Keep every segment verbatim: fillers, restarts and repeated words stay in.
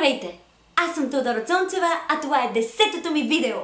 Здравейте! Аз съм Теодора Цончева, а това е десетото ми видео!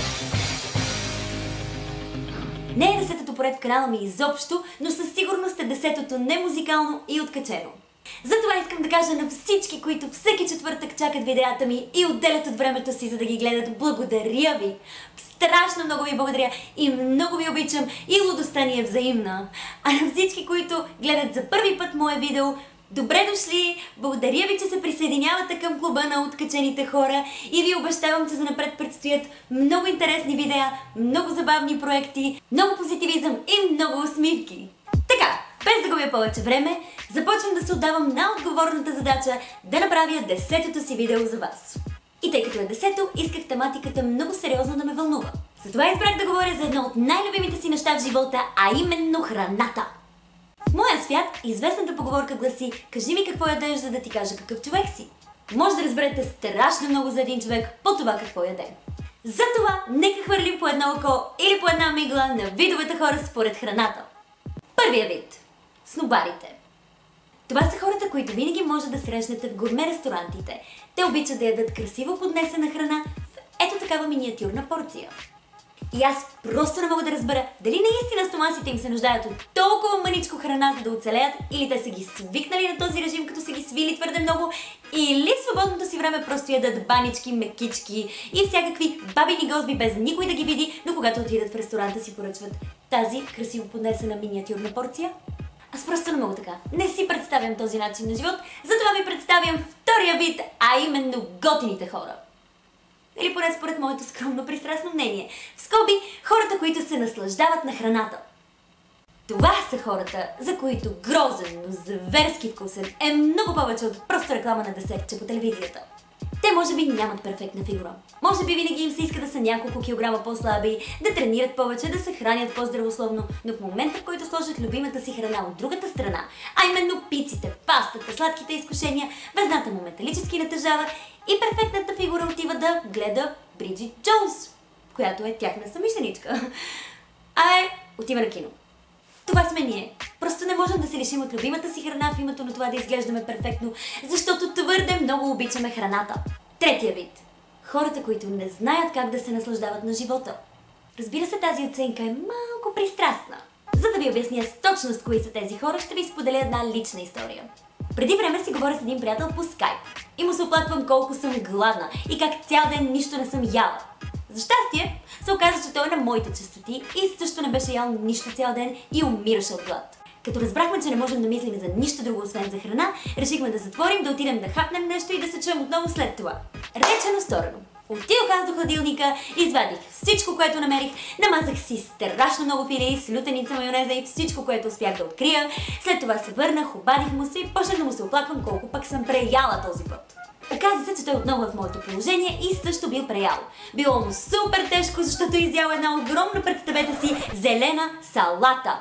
Не е десетото поред в канала ми изобщо, но със сигурност е десетото немузикално и откачено. Затова искам да кажа на всички, които всеки четвъртък чакат видеята ми и отделят от времето си, за да ги гледат, благодаря ви! Страшно много ви благодаря и много ви обичам и лудостта ни е взаимна. А на всички, които гледат за първи път мое видео, добре дошли! Благодаря ви, че се присъединявате към клуба на откачените хора и ви обещавам, че занапред предстоят много интересни видеа, много забавни проекти, много позитивизъм и много усмивки. Така, без да губя повече време, започвам да се отдавам на отговорната задача да направя десетото си видео за вас. И тъй като е десето, исках тематиката много сериозно да ме вълнува. Затова избрах да говоря за едно от най-любимите си неща в живота, а именно храната. В моя свят известната поговорка гласи: кажи ми какво ядеш, за да ти кажа какъв човек си. Може да разберете страшно много за един човек по това какво яде. Затова нека хвърлим по едно око или по една мигла на видовете хора според храната. Първия вид – снобарите. Това са хората, които винаги може да срещнете в гурме ресторантите. Те обичат да ядат красиво поднесена храна в ето такава миниатюрна порция. И аз просто не мога да разбера дали наистина стомасите им се нуждаят от толкова мъничко храна, за да оцелеят, или те са ги свикнали на този режим, като са ги свили твърде много, или в свободното си време просто ядат банички, мекички и всякакви бабини гозби без никой да ги види, но когато отидат в ресторанта си поръчват тази красиво поднесена миниатюрна порция. Аз просто не мога така. Не си представям този начин на живот, затова ви представям втория вид, а именно готините хора. Или поне според моето скромно пристрастно мнение. В скоби, хората, които се наслаждават на храната. Това са хората, за които грозен, но зверски вкусен е много повече от просто реклама на десертче по телевизията. Те може би нямат перфектна фигура. Може би винаги им се иска да са няколко килограма по-слаби, да тренират повече, да се хранят по-здравословно, но в момента, в който сложат любимата си храна от другата страна, а именно пиците, пастата, сладките изкушения, везната му металически натъжава и перфектната фигура отива да гледа Бриджит Джонс, която е тяхна съмишленичка. А е, отива на кино. Това сме ние. Просто не можем да се лишим от любимата си храна в името на това да изглеждаме перфектно, защото твърде много обичаме храната. Третия вид. Хората, които не знаят как да се наслаждават на живота. Разбира се, тази оценка е малко пристрастна. За да ви обясня с точност кои са тези хора, ще ви споделя една лична история. Преди време си говоря с един приятел по скайп и му се оплаквам колко съм гладна и как цял ден нищо не съм яла. За щастие, се оказа, че той е на моите честоти и също не беше ял нищо цял ден и умираше от глад. Като разбрахме, че не можем да мислим за нищо друго освен за храна, решихме да затворим, да отидем да хапнем нещо и да се чуем отново след това. Речено сторено. Отидох аз до хладилника, извадих всичко, което намерих, намазах си страшно много филеи с лютеница, майонеза и всичко, което успях да открия. След това се върнах, обадих му се и почнах да му се оплаквам колко пък съм преяла този път. Оказа се, че той отново е в моето положение и също бил преял. Било му супер тежко, защото изял една огромна, представете си, зелена салата.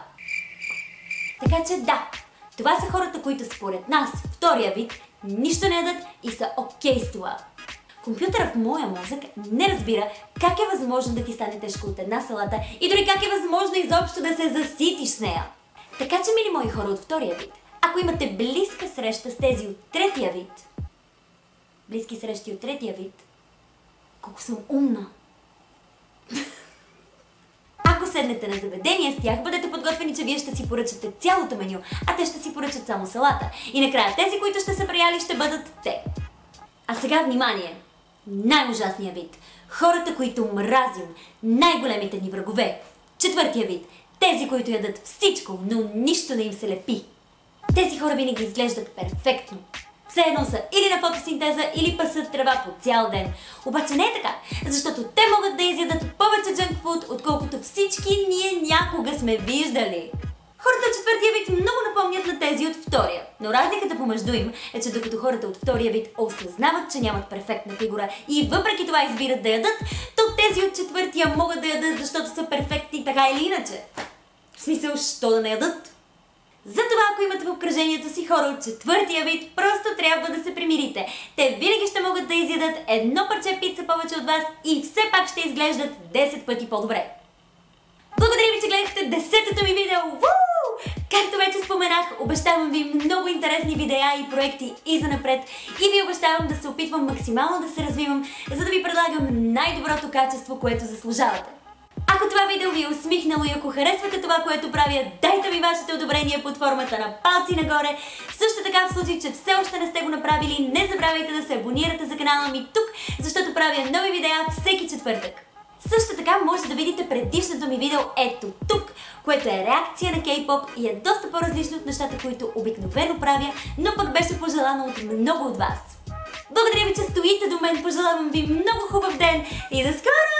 Така че да, това са хората, които според нас, втория вид, нищо не ядат и са окей с това. Компютърът в моя мозък не разбира как е възможно да ти стане тежко от една салата и дори как е възможно изобщо да се заситиш с нея. Така че, мили мои хора от втория вид, ако имате близка среща с тези от третия вид, близки срещи от третия вид, колко съм умна. Ако седнете на заведение с тях, бъдете подготвени, че вие ще си поръчате цялото меню, а те ще си поръчат само салата. И накрая тези, които ще са преяли, ще бъдат те. А сега внимание! Най-ужасният вид. Хората, които мразим. Най-големите ни врагове. Четвъртия вид. Тези, които ядат всичко, но нищо не им се лепи. Тези хора винаги изглеждат перфектно. Все едно са или на фотосинтеза, или пасат трева по цял ден. Обаче не е така, защото те могат да изядат повече джънкфуд, отколкото всички ние някога сме виждали. Хората от четвъртия вид много напомнят на тези от втория, но разликата помежду им е, че докато хората от втория вид осъзнават, че нямат перфектна фигура и въпреки това избират да ядат, то тези от четвъртия могат да ядат, защото са перфектни така или иначе. В смисъл, що да не ядат? Затова, ако имате в обкръжението си хора от четвъртия вид, просто трябва да се примирите. Те винаги ще могат да изядат едно парче пица повече от вас и все пак ще изглеждат десет пъти по-добре. Благодаря ви, че гледахте десетото ми видео! Вуу! Както вече споменах, обещавам ви много интересни видеа и проекти и занапред и ви обещавам да се опитвам максимално да се развивам, за да ви предлагам най-доброто качество, което заслужавате. Ако това видео ви е усмихнало и ако харесвате това, което правя, дайте ми вашето одобрение под формата на палци нагоре. Също така, в случай, че все още не сте го направили, не забравяйте да се абонирате за канала ми тук, защото правя нови видеа всеки четвъртък. Също така може да видите предишното ми видео ето тук, което е реакция на кей-поп и е доста по-различно от нещата, които обикновено правя, но пък беше пожелано от много от вас. Благодаря ви, че стоите до мен, пожелавам ви много хубав ден и до скоро!